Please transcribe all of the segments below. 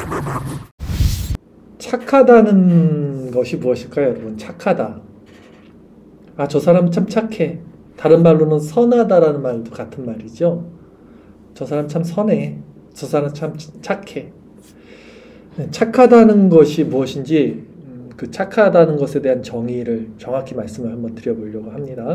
착하다는 것이 무엇일까요, 여러분? 착하다. 아, 저 사람 참 착해. 다른 말로는 선하다라는 말도 같은 말이죠. 저 사람 참 선해. 저 사람 참 착해. 착하다는 것이 무엇인지 그 착하다는 것에 대한 정의를 정확히 말씀을 한번 드려보려고 합니다.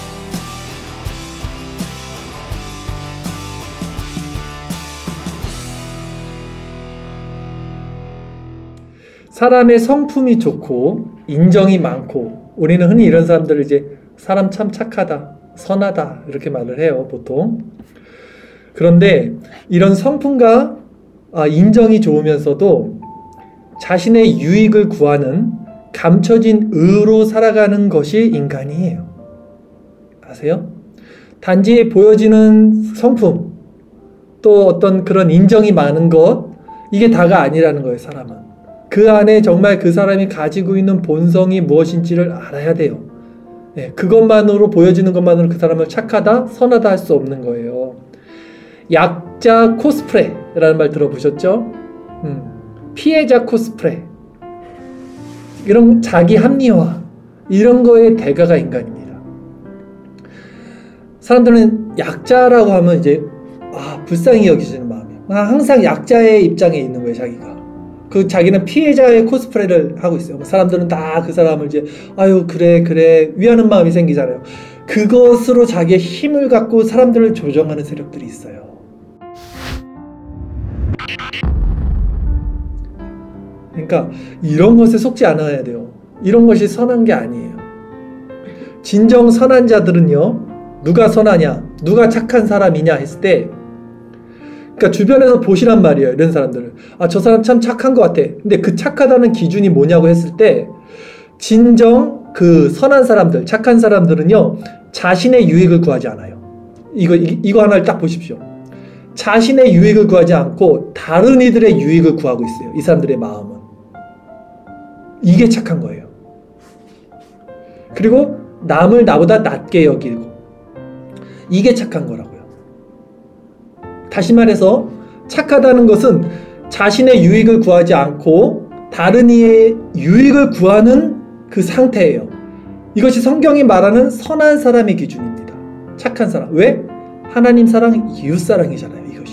사람의 성품이 좋고 인정이 많고, 우리는 흔히 이런 사람들을 이제 사람 참 착하다, 선하다 이렇게 말을 해요, 보통. 그런데 이런 성품과 인정이 좋으면서도 자신의 유익을 구하는 감춰진 의로 살아가는 것이 인간이에요. 아세요? 단지 보여지는 성품, 또 어떤 그런 인정이 많은 것, 이게 다가 아니라는 거예요, 사람은. 그 안에 정말 그 사람이 가지고 있는 본성이 무엇인지를 알아야 돼요. 그것만으로, 보여지는 것만으로 그 사람을 착하다, 선하다 할 수 없는 거예요. 약자 코스프레라는 말 들어보셨죠? 피해자 코스프레, 이런 자기 합리화, 이런 거에 대가가 인간입니다. 사람들은 약자라고 하면 이제 불쌍히 여기시는 마음이에요. 항상 약자의 입장에 있는 거예요, 자기가. 자기는 피해자의 코스프레를 하고 있어요. 사람들은 다 그 사람을 이제 아유 그래 위하는 마음이 생기잖아요. 그것으로 자기의 힘을 갖고 사람들을 조정하는 세력들이 있어요. 그러니까 이런 것에 속지 않아야 돼요. 이런 것이 선한 게 아니에요. 진정 선한 자들은요, 누가 선하냐, 누가 착한 사람이냐 했을 때, 그러니까 주변에서 보시란 말이에요, 이런 사람들을. 저 사람 참 착한 것 같아. 근데 그 착하다는 기준이 뭐냐고 했을 때, 진정 그 선한 사람들, 착한 사람들은요, 자신의 유익을 구하지 않아요. 이거 하나를 딱 보십시오. 자신의 유익을 구하지 않고 다른 이들의 유익을 구하고 있어요, 이 사람들의 마음은. 이게 착한 거예요. 그리고 남을 나보다 낮게 여기고, 이게 착한 거라고요. 다시 말해서 착하다는 것은 자신의 유익을 구하지 않고 다른 이의 유익을 구하는 그 상태예요. 이것이 성경이 말하는 선한 사람의 기준입니다. 착한 사람. 왜? 하나님 사랑, 이웃 사랑이잖아요, 이것이.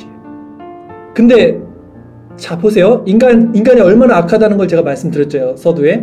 근데 자 보세요. 인간이 얼마나 악하다는 걸 제가 말씀드렸죠, 서두에.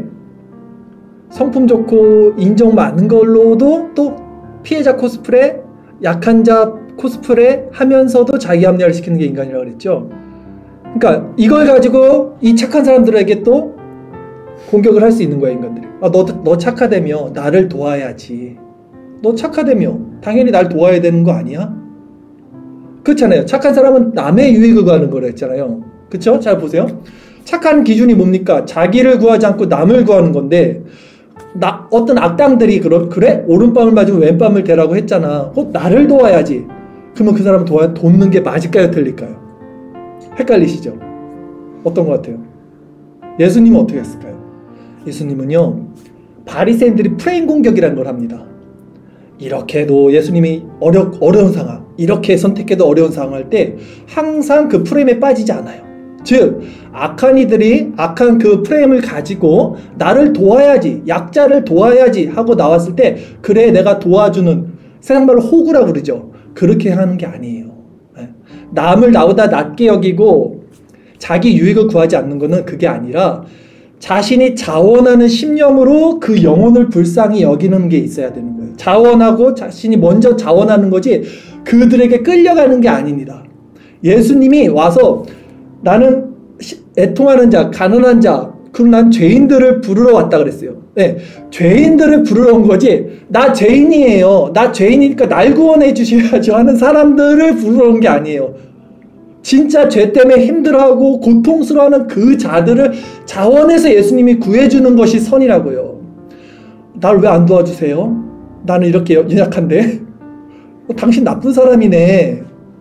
성품 좋고 인정 많은 걸로도 또 피해자 코스프레, 약한 자 코스프레 하면서도 자기 합리화를 시키는 게 인간이라고 그랬죠. 그러니까 이걸 가지고 이 착한 사람들에게 또 공격을 할 수 있는 거야, 인간들이. 너 착하다며 나를 도와야지. 너 착하다며 당연히 날 도와야 되는 거 아니야? 그렇잖아요. 착한 사람은 남의 유익을 구하는 거라 했잖아요. 그쵸? 잘 보세요. 착한 기준이 뭡니까? 자기를 구하지 않고 남을 구하는 건데, 어떤 악당들이 그래? 오른밤을 맞으면 왼밤을 대라고 했잖아. 나를 도와야지. 그러면 그 사람 돕는 게 맞을까요, 틀릴까요? 헷갈리시죠? 어떤 것 같아요? 예수님은 어떻게 했을까요? 예수님은요, 바리새인들이 프레임 공격이라는 걸 합니다. 이렇게도 예수님이 어려운 상황, 이렇게 선택해도 어려운 상황 할 때 항상 그 프레임에 빠지지 않아요. 즉, 악한 이들이 악한 그 프레임을 가지고 나를 도와야지, 약자를 도와야지 하고 나왔을 때, 그래 내가 도와주는, 세상 말로 호구라고 그러죠. 그렇게 하는 게 아니에요. 남을 나보다 낮게 여기고 자기 유익을 구하지 않는 것은 그게 아니라 자신이 자원하는 신념으로 그 영혼을 불쌍히 여기는 게 있어야 되는 거예요. 자원하고 자신이 먼저 자원하는 거지 그들에게 끌려가는 게 아닙니다. 예수님이 와서 나는 애통하는 자, 가난한 자, 그럼 난 죄인들을 부르러 왔다 그랬어요. 네, 죄인들을 부르러 온 거지, 나 죄인이에요, 나 죄인이니까 날 구원해 주셔야죠 하는 사람들을 부르러 온 게 아니에요. 진짜 죄 때문에 힘들어하고 고통스러워하는 그 자들을 자원해서 예수님이 구해주는 것이 선이라고요. 날 왜 안 도와주세요? 나는 이렇게 연약한데? 당신 나쁜 사람이네.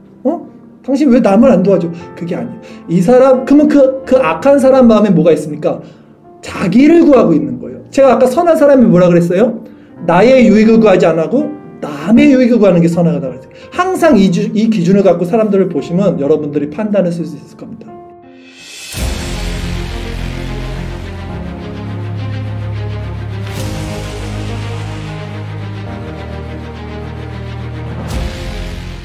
당신 왜 남을 안 도와줘? 그게 아니에요. 이 사람, 그러면 그 악한 사람 마음에 뭐가 있습니까? 자기를 구하고 있는 거예요. 제가 아까 선한 사람이 뭐라 그랬어요? 나의 유익을 구하지 않고 남의 유익을 구하는 게 선하다고 그랬어요. 항상 이 기준을 갖고 사람들을 보시면 여러분들이 판단을 쓸 수 있을 겁니다.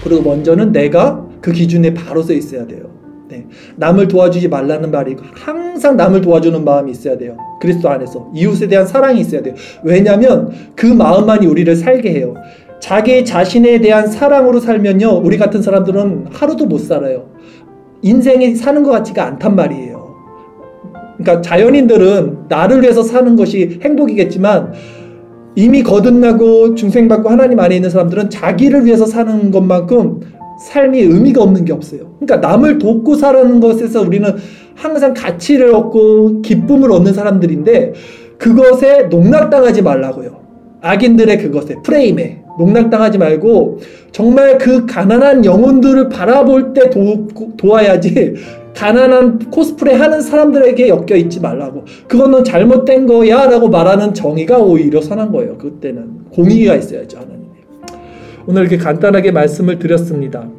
그리고 먼저는 내가 그 기준에 바로 서 있어야 돼요. 네. 남을 도와주지 말라는 말이 항상 남을 도와주는 마음이 있어야 돼요. 그리스도 안에서 이웃에 대한 사랑이 있어야 돼요. 왜냐하면 그 마음만이 우리를 살게 해요. 자기 자신에 대한 사랑으로 살면요, 우리 같은 사람들은 하루도 못 살아요. 인생이 사는 것 같지가 않단 말이에요. 그러니까 자연인들은 나를 위해서 사는 것이 행복이겠지만 이미 거듭나고 중생받고 하나님 안에 있는 사람들은 자기를 위해서 사는 것만큼 삶이 의미가 없는 게 없어요. 그러니까 남을 돕고 사는 것에서 우리는 항상 가치를 얻고 기쁨을 얻는 사람들인데 그것에 농락당하지 말라고요. 악인들의 그것에, 프레임에 농락당하지 말고 정말 그 가난한 영혼들을 바라볼 때 도와야지 가난한 코스프레 하는 사람들에게 엮여있지 말라고. 그거는 잘못된 거야 라고 말하는 정의가 오히려 선한 거예요. 그때는 공의가 있어야죠. 하나님이. 오늘 이렇게 간단하게 말씀을 드렸습니다.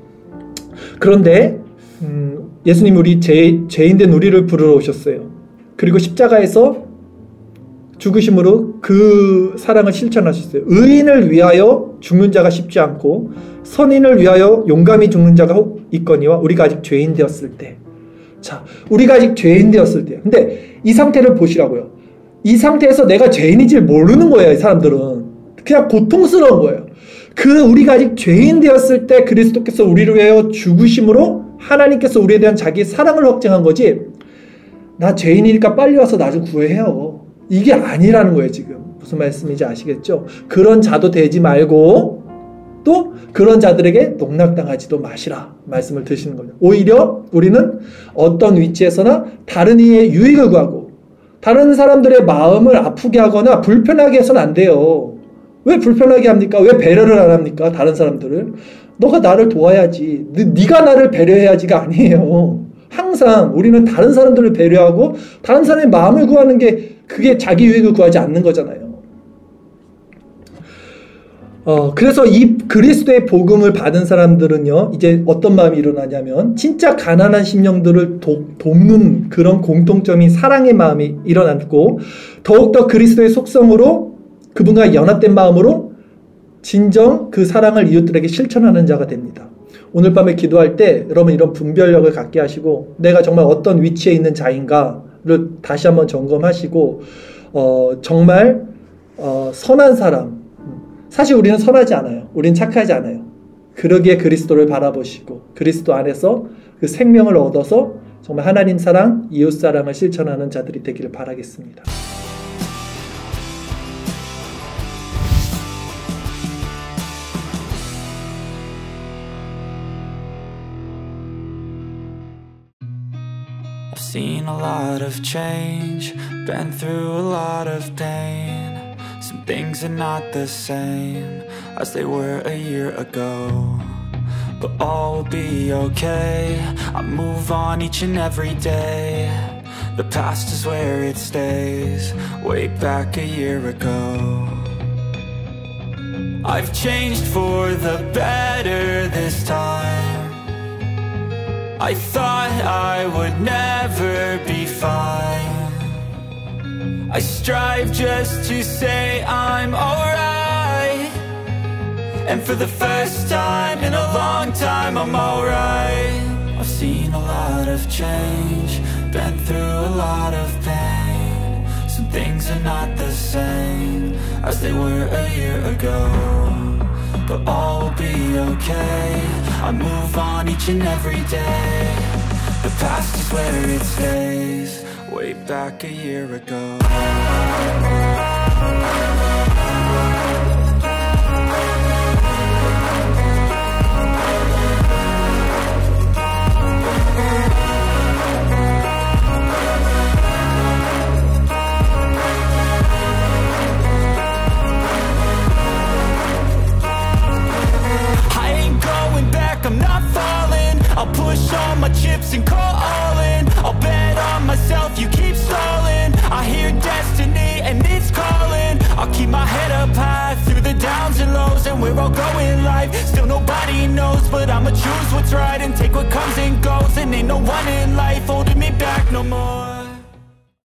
그런데 예수님 우리 죄인된 우리를 부르러 오셨어요. 그리고 십자가에서 죽으심으로 그 사랑을 실천하셨어요. 의인을 위하여 죽는 자가 쉽지 않고 선인을 위하여 용감히 죽는 자가 있거니와 우리가 아직 죄인 되었을 때. 자, 우리가 아직 죄인 되었을 때. 근데 이 상태를 보시라고요. 이 상태에서 내가 죄인인지 모르는 거예요. 이 사람들은. 그냥 고통스러운 거예요. 그 우리가 아직 죄인 되었을 때 그리스도께서 우리를 위하여 죽으심으로 하나님께서 우리에 대한 자기의 사랑을 확증한 거지, 나 죄인이니까 빨리 와서 나 좀 구해요, 이게 아니라는 거예요. 지금 무슨 말씀인지 아시겠죠? 그런 자도 되지 말고 또 그런 자들에게 농락당하지도 마시라 말씀을 드시는 거죠. 오히려 우리는 어떤 위치에서나 다른 이의 유익을 구하고 다른 사람들의 마음을 아프게 하거나 불편하게 해서는 안 돼요. 왜 불편하게 합니까? 왜 배려를 안 합니까? 다른 사람들을. 너가 나를 도와야지, 네가 나를 배려해야지가 아니에요. 항상 우리는 다른 사람들을 배려하고 다른 사람의 마음을 구하는 게, 그게 자기 유익을 구하지 않는 거잖아요. 그래서 이 그리스도의 복음을 받은 사람들은요, 이제 어떤 마음이 일어나냐면 진짜 가난한 심령들을 돕는 그런 공통점인 사랑의 마음이 일어났고, 더욱더 그리스도의 속성으로 그분과 연합된 마음으로 진정 그 사랑을 이웃들에게 실천하는 자가 됩니다. 오늘 밤에 기도할 때 여러분 이런 분별력을 갖게 하시고, 내가 정말 어떤 위치에 있는 자인가를 다시 한번 점검하시고, 정말 선한 사람, 사실 우리는 선하지 않아요. 우리는 착하지 않아요. 그러기에 그리스도를 바라보시고 그리스도 안에서 그 생명을 얻어서 정말 하나님 사랑, 이웃 사랑을 실천하는 자들이 되기를 바라겠습니다. I've seen a lot of change, been through a lot of pain. Some things are not the same as they were a year ago, but all will be okay. I move on each and every day. The past is where it stays, way back a year ago. I've changed for the better this time. I thought I would never be fine. I strive just to say I'm alright, and for the first time in a long time I'm alright. I've seen a lot of change, been through a lot of pain. Some things are not the same as they were a year ago, but all will be okay. I move on each and every day. The past is where it stays, way back a year ago. I ain't going back, I'm not falling. I'll push all my chips and call all in. I'll bet on myself, you keep stalling. I hear destiny and it's calling. I'll keep my head up high through the downs and lows, and we're all going life. Still nobody knows, but I'ma choose what's right and take what comes and goes. And ain't no one in life holding